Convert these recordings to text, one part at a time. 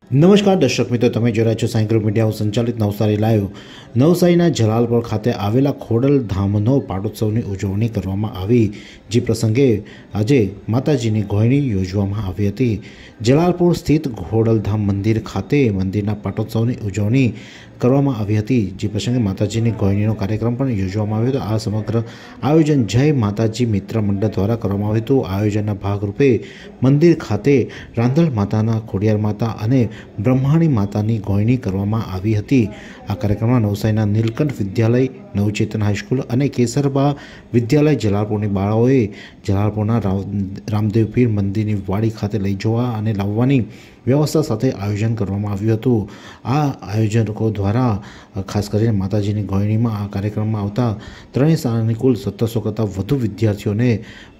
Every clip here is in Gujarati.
નમસ્કાર દર્શક મિત્રો, તમે જોઈ રહ્યા છો સાઈ ગ્રુપ મીડિયા સંચાલિત નવસારી લાઈવ। નવસારીના જલાલપોર ખાતે આવેલા ખોડલધામનો પાટોત્સવની ઉજવણી કરવામાં આવી, જે પ્રસંગે આજે માતાજીની ઘોયણી યોજવામાં આવી હતી। જલાલપોર સ્થિત ખોડલધામ મંદિર ખાતે મંદિરના પાટોત્સવની ઉજવણી કરવામાં આવી હતી, જે પ્રસંગે માતાજીની ઘોયણીનો કાર્યક્રમ પણ યોજવામાં આવ્યો હતો। આ સમગ્ર આયોજન જય માતાજી મિત્ર મંડળ દ્વારા કરવામાં આવ્યું હતું। આયોજનના ભાગરૂપે મંદિર ખાતે રાંધલ માતાના, ખોડિયાર માતા અને બ્રહ્માણી માતાની ઘોયણી કરવામાં આવી હતી। આ કાર્યક્રમમાં નવસારીના નીલકંઠ વિદ્યાલય, નવચેતન હાઈસ્કૂલ અને કેસરબા વિદ્યાલય જલાલપોરની બાળાઓએ જલાલપોરના રામદેવ પીર મંદિરની વાડી ખાતે લઈ જવા અને લાવવાની વ્યવસ્થા સાથે આયોજન કરવામાં આવ્યું હતું। આ આયોજકો દ્વારા ખાસ કરીને માતાજીની ઘોયણીમાં આ કાર્યક્રમમાં આવતા ત્રણેય શાળાની કુલ 1700 કરતાં વધુ વિદ્યાર્થીઓને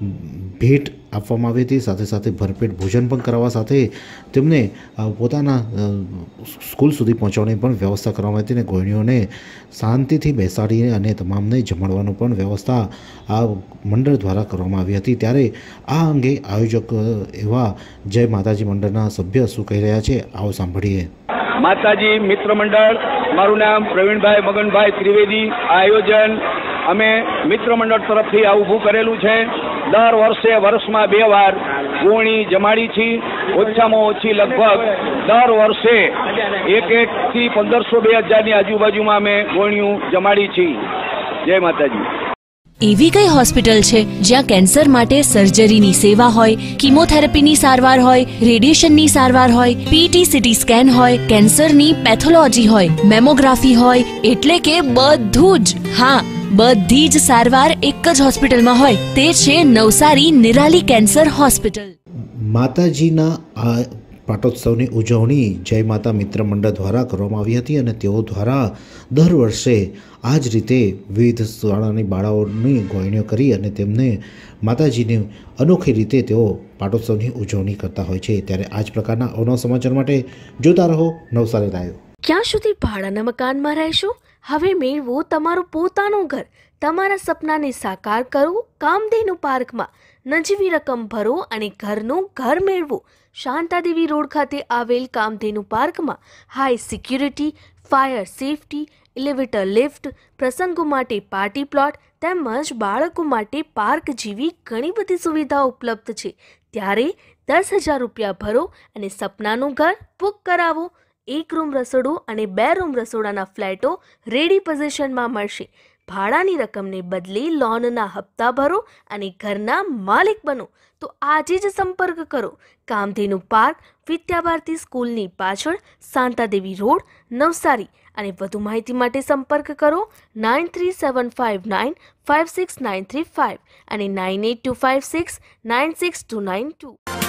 ભેટ આપવામાં આવી હતી। સાથે સાથે ભરપેટ ભોજન પણ કરાવવા સાથે તેમને પોતાના સ્કૂલ સુધી પહોંચવાની પણ વ્યવસ્થા કરવામાં આવી હતી અને ઘોયણીઓને શાંતિથી બેસાડીને અને તમામને જમાડવાનું પણ વ્યવસ્થા આ મંડળ દ્વારા કરવામાં આવી હતી। ત્યારે આ અંગે આયોજક એવા જય માતાજી મંડળના સભ્ય શું કહી રહ્યા છે, આવો સાંભળીએ। માતાજી મિત્ર મંડળ, મારું નામ પ્રવીણભાઈ મગનભાઈ ત્રિવેદી। આ આયોજન અમે મિત્ર મંડળ તરફથી આ ઊભું કરેલું છે। દર વર્ષે વર્ષમાં 2 વાર ઘોયણી જમાડી છીએ। ઓછામાં ઓછી લગભગ દર વર્ષે 1 થી 1500 2000ની આજુબાજુમાં અમે ઘોયણીઓ જમાડી છીએ। જય માતાજી। એવી કઈ હોસ્પિટલ છે જ્યાં કેન્સર માટે સર્જરીની સેવા હોય, કીમોથેરાપીની સારવાર હોય, રેડિયેશનની સારવાર હોય, પીટી સીટી સ્કેન હોય, કેન્સરની પેથોલોજી હોય, મેમોગ્રાફી હોય, એટલે કે બધું જ। હા, બધી જ સારવાર એક જ હોસ્પિટલમાં હોય, તે છે નવસારી નિરાલી કેન્સર હોસ્પિટલ। માતાજીના આ પાટોત્સવની ઉજવણી જય માતા મિત્ર મંડળ દ્વારા કરવામાં આવી હતી અને તેઓ દ્વારા દર વર્ષે આ જ રીતે વિવિધ શાળાની બાળાઓની ઘોયણીઓ કરી અને તેમને માતાજીની અનોખી રીતે તેઓ પાટોત્સવની ઉજવણી કરતા હોય છે। ત્યારે આ જ પ્રકારના અવનવા સમાચાર માટે જોતા રહો નવસારી લાઈવ। ક્યાં સુધી ભાડાના મકાનમાં રહેશો? હવે મેળવો તમારું પોતાનું ઘર। તમારા સપનાને સાકાર કરો કામધેનુ પાર્કમાં। નજીવી રકમ ભરો અને ઘરનું ઘર મેળવો। શાંતાદેવી રોડ ખાતે આવેલ કામધેનુ પાર્કમાં high security, fire safety, elevator lift, પ્રસંગો માટે પાર્ટી પ્લોટ તેમજ બાળકો માટે પાર્ક જેવી ઘણી બધી સુવિધાઓ ઉપલબ્ધ છે। ત્યારે 10,000 રૂપિયા ભરો અને સપનાનું ઘર બુક કરાવો। 1 રૂમ રસોડું અને 2 રૂમ રસોડાના ફ્લેટો રેડી પોઝિશનમાં મળશે। ભાડાની રકમને બદલે લોનના હપ્તા ભરો અને ઘરના માલિક બનો। તો આજે જ સંપર્ક કરો કામધેનુ પાર્ક, વિદ્યાભારતી સ્કૂલની પાછળ, શાંતાદેવી રોડ, નવસારી। અને વધુ માહિતી માટે સંપર્ક કરો 9375956935 અને 9825696292।